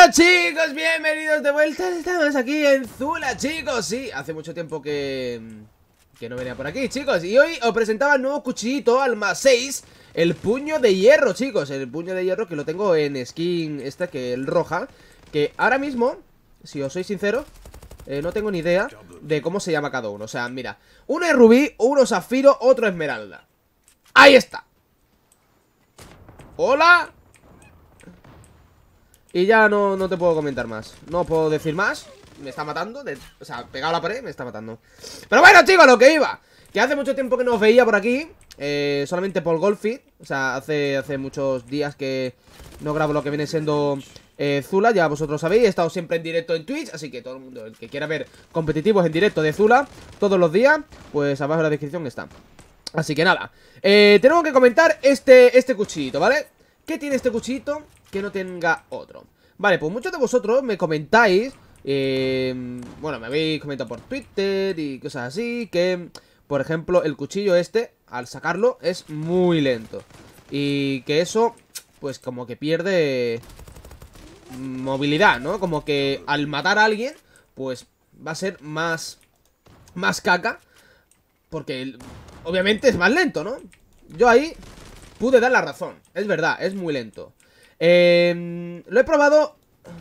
Hola chicos, bienvenidos de vuelta. Estamos aquí en Zula, chicos. Sí, hace mucho tiempo que no venía por aquí, chicos. Y hoy os presentaba el nuevo cuchillito al más 6, el puño de hierro, chicos. El puño de hierro que lo tengo en skin esta, que el roja. Que ahora mismo, si os soy sincero, no tengo ni idea de cómo se llama cada uno. O sea, mira, uno es rubí, uno zafiro, otro esmeralda. Ahí está. Hola. Y ya no te puedo comentar más. No puedo decir más. Me está matando. O sea, pegado a la pared, me está matando. Pero bueno, chicos, lo que iba. Que hace mucho tiempo que no os veía por aquí. Solamente por Golfit. O sea, hace muchos días que no grabo lo que viene siendo Zula. Ya vosotros sabéis, he estado siempre en directo en Twitch. Así que todo el mundo, el que quiera ver competitivos en directo de Zula todos los días, pues abajo en la descripción está. Así que nada, tenemos que comentar este cuchillito, ¿vale? ¿Qué tiene este cuchillito que no tenga otro? Vale, pues muchos de vosotros me comentáis, bueno, me habéis comentado por Twitter y cosas así, que, por ejemplo, el cuchillo este, al sacarlo, es muy lento. Y que eso, pues como que pierde movilidad, ¿no? Como que al matar a alguien, pues va a ser más caca, porque obviamente es más lento, ¿no? Yo ahí pude dar la razón. Es verdad, es muy lento. Lo he probado.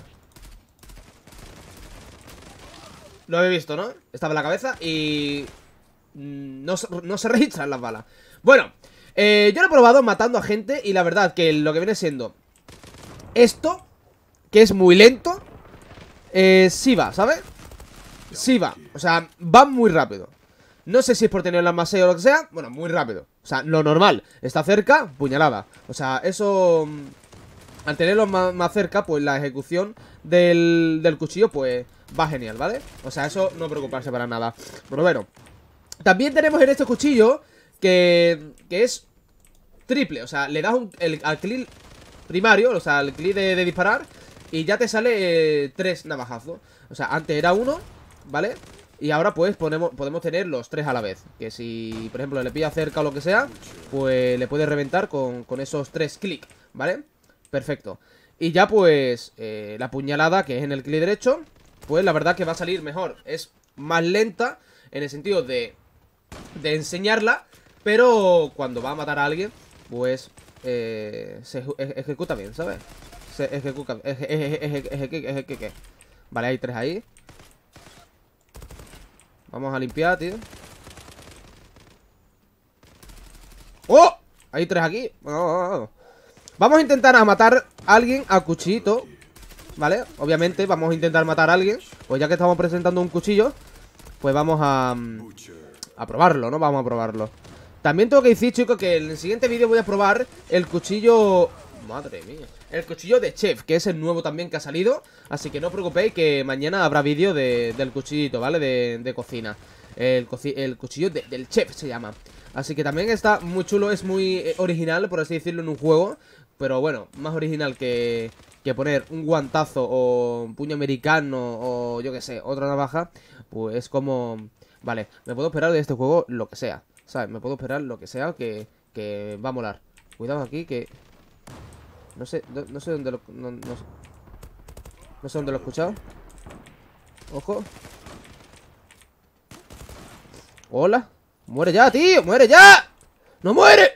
Lo habéis visto, ¿no? Estaba en la cabeza y no se registran las balas. Bueno, yo lo he probado matando a gente. Y la verdad que lo que viene siendo esto, que es muy lento, sí va, ¿sabes? Sí va, o sea, va muy rápido. No sé si es por tener el almacén o lo que sea. Bueno, muy rápido. O sea, lo normal. Está cerca, puñalada. O sea, eso... Al tenerlo más cerca, pues la ejecución del cuchillo, pues va genial, ¿vale? O sea, eso no preocuparse para nada. Pero bueno, también tenemos en este cuchillo que es triple. O sea, le das al clic primario, o sea, al clic de disparar, y ya te sale 3 navajazos. O sea, antes era uno, ¿vale? Y ahora pues podemos tener los 3 a la vez. Que si, por ejemplo, le pilla cerca o lo que sea, pues le puedes reventar con esos 3 clics, ¿vale? Perfecto. Y ya pues la puñalada, que es en el clic derecho, pues la verdad que va a salir mejor. Es más lenta en el sentido de enseñarla, pero cuando va a matar a alguien, pues se ejecuta bien, ¿sabes? Se ejecuta. Vale, hay 3 ahí. Vamos a limpiar, tío. ¡Oh! Hay 3 aquí. Vamos a intentar matar a alguien a cuchillito, ¿vale? Obviamente vamos a intentar matar a alguien. Pues ya que estamos presentando un cuchillo, pues vamos a probarlo, ¿no? Vamos a probarlo. También tengo que decir, chicos, que en el siguiente vídeo voy a probar el cuchillo... Madre mía. El cuchillo de chef, que es el nuevo también que ha salido. Así que no os preocupéis que mañana habrá vídeo del cuchillito, ¿vale? De cocina. El cuchillo del chef se llama. Así que también está muy chulo, es muy original, por así decirlo, en un juego. Pero bueno, más original que poner un guantazo o un puño americano o yo que sé, otra navaja. Pues es como... Vale, me puedo esperar de este juego lo que sea, ¿sabes? Me puedo esperar lo que sea que va a molar. Cuidado aquí que... No sé dónde lo... No sé dónde lo he escuchado. Ojo. Hola. ¡Muere ya, tío! ¡Muere ya! ¡No muere!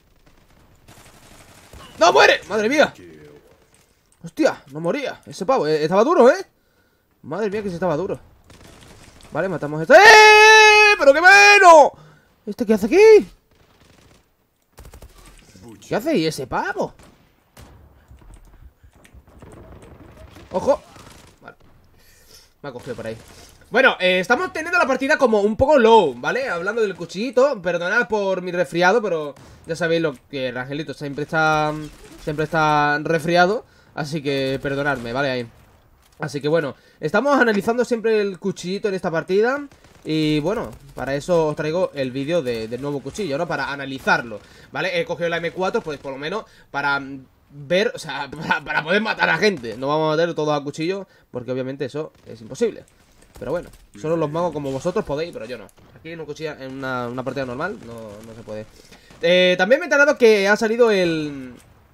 ¡No muere! ¡Madre mía! Hostia, no moría. Ese pavo, estaba duro, ¿eh? Madre mía que se estaba duro. Vale, matamos a este. ¡Pero qué bueno! ¿Este qué hace aquí? ¿Qué hace ahí ese pavo? ¡Ojo! Vale. Me ha cogido por ahí. Bueno, estamos teniendo la partida como un poco low, ¿vale? Hablando del cuchillito. Perdonad por mi resfriado, pero ya sabéis lo que Rangelito siempre está resfriado. Así que perdonadme, ¿vale? Ahí. Así que bueno, estamos analizando siempre el cuchillito en esta partida. Y bueno, para eso os traigo el vídeo del nuevo cuchillo, ¿no? Para analizarlo, ¿vale? He cogido la M4, pues por lo menos para ver, o sea, para poder matar a gente. No vamos a matar todo a cuchillo, porque obviamente eso es imposible. Pero bueno, solo los magos como vosotros podéis, pero yo no. Aquí en un cuchillo, en una partida normal, no se puede. También me he enterado que ha salido el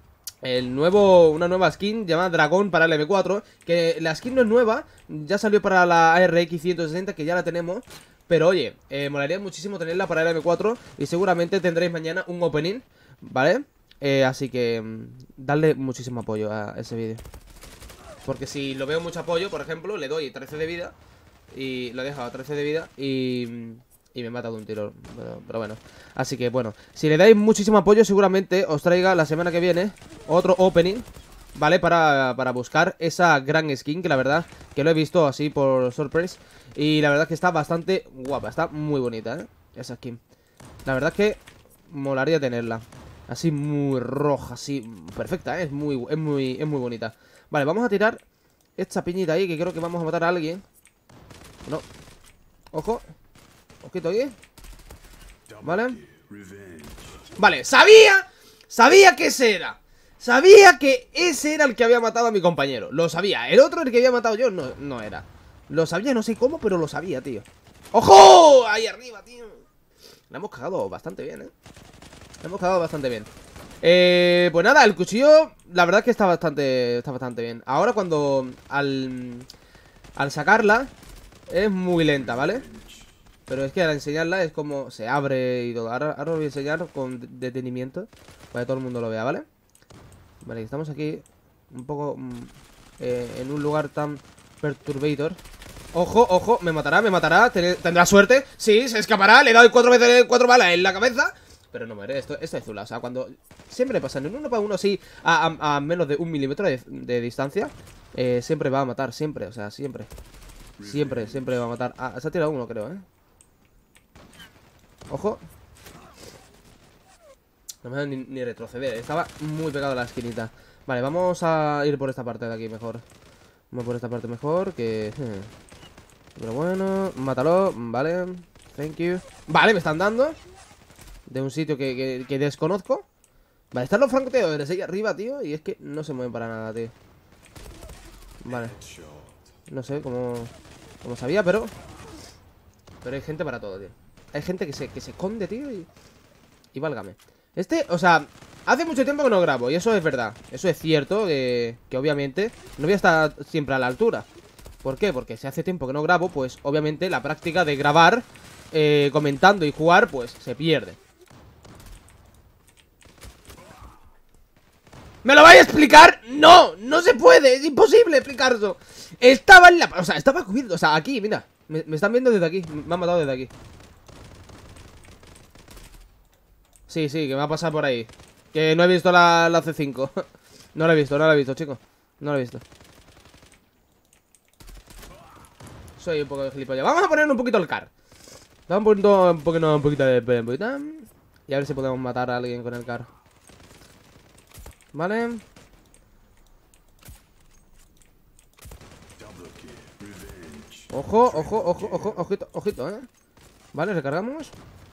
una nueva skin llamada Dragón para el M4. Que la skin no es nueva, ya salió para la ARX 160, que ya la tenemos. Pero oye, molaría muchísimo tenerla para el M4. Y seguramente tendréis mañana un opening, ¿vale? Así que dadle muchísimo apoyo a ese vídeo. Porque si lo veo mucho apoyo, por ejemplo, le doy 13 de vida. Y lo he dejado a 13 de vida y me mata de un tiro, pero bueno. Así que bueno, si le dais muchísimo apoyo, seguramente os traiga la semana que viene otro opening, ¿vale? Para buscar esa gran skin, que la verdad que lo he visto así por sorpresa. Y la verdad que está bastante guapa, está muy bonita, ¿eh? Esa skin. La verdad que molaría tenerla. Así muy roja, así perfecta, ¿eh? Es muy bonita. Vale, vamos a tirar esta piñita ahí, que creo que vamos a matar a alguien. No. Ojo. Ojito aquí. Vale. Vale, sabía que ese era. Sabía que ese era el que había matado a mi compañero. Lo sabía. El otro, el que había matado yo, no era. Lo sabía, no sé cómo, pero lo sabía, tío. ¡Ojo! Ahí arriba, tío. La hemos cagado bastante bien, La hemos cagado bastante bien. Pues nada, el cuchillo, la verdad que está bastante bien. Ahora cuando al sacarla es muy lenta, ¿vale? Pero es que al enseñarla es como se abre y todo. Ahora os voy a enseñar con detenimiento para que todo el mundo lo vea, ¿vale? Vale, estamos aquí un poco en un lugar tan perturbator. Ojo, ojo, me matará. Tendrá suerte. Sí, se escapará. Le he dado 4 veces 4 balas en la cabeza. Pero no muere, esto es Zula. O sea, cuando siempre pasa en un 1 para 1 así a menos de 1 milímetro de distancia, siempre va a matar, siempre, o sea, siempre. Siempre va a matar. Ah, se ha tirado uno, creo, Ojo. No me da ni retroceder. Estaba muy pegado a la esquinita. Vale, vamos a ir por esta parte de aquí mejor. Vamos por esta parte mejor, que... Pero bueno, mátalo, vale. Thank you. Vale, me están dando de un sitio que desconozco. Vale, están los francotiradores ahí arriba, tío. Y es que no se mueven para nada, tío. Vale. No sé cómo sabía, pero hay gente para todo, tío. Hay gente que se esconde, tío, y válgame. O sea, hace mucho tiempo que no grabo, y eso es verdad. Eso es cierto, que obviamente no voy a estar siempre a la altura. ¿Por qué? Porque si hace tiempo que no grabo, pues obviamente la práctica de grabar comentando y jugar, pues se pierde. ¿Me lo vais a explicar? No, no se puede, es imposible explicar eso. Estaba en la... O sea, estaba cubierto, o sea, aquí, mira. Me están viendo desde aquí, me han matado desde aquí. Sí, que me va a pasar por ahí. Que no he visto la C5. No la he visto, chicos. No la he visto. Soy un poco de gilipollas. Vamos a poner un poquito el car. Vamos un poquito de... Y a ver si podemos matar a alguien con el car. Vale. Ojo, ojito, Vale, recargamos.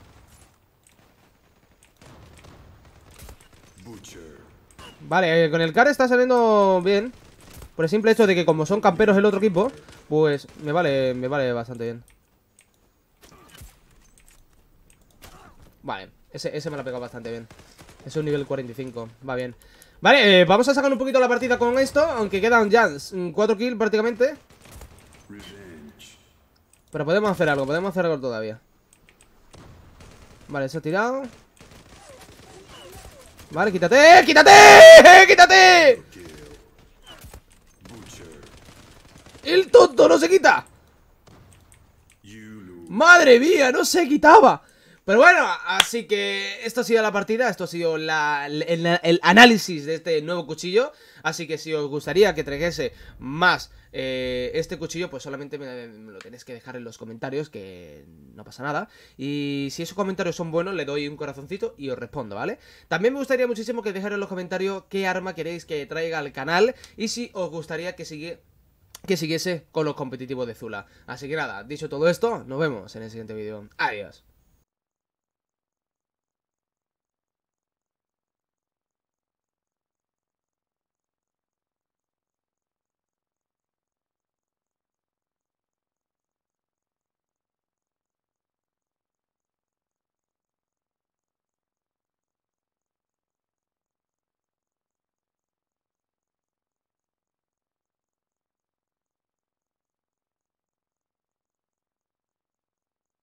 Vale, con el car está saliendo bien. Por el simple hecho de que como son camperos el otro equipo, pues me vale bastante bien. Vale, ese me lo ha pegado bastante bien. Es un nivel 45, va bien. Vale, vamos a sacar un poquito la partida con esto. Aunque quedan ya 4 kills prácticamente. Pero podemos hacer algo todavía. Vale, se ha tirado. Vale, quítate, quítate. El tonto no se quita. Madre mía, no se quitaba. Pero bueno, así que esto ha sido la partida. Esto ha sido el análisis de este nuevo cuchillo. Así que si os gustaría que trajese más este cuchillo, pues solamente me lo tenéis que dejar en los comentarios, que no pasa nada. Y si esos comentarios son buenos, le doy un corazoncito y os respondo, ¿vale? También me gustaría muchísimo que dejarais en los comentarios qué arma queréis que traiga al canal y si os gustaría que siguiese con los competitivos de Zula. Así que nada, dicho todo esto, nos vemos en el siguiente vídeo. Adiós.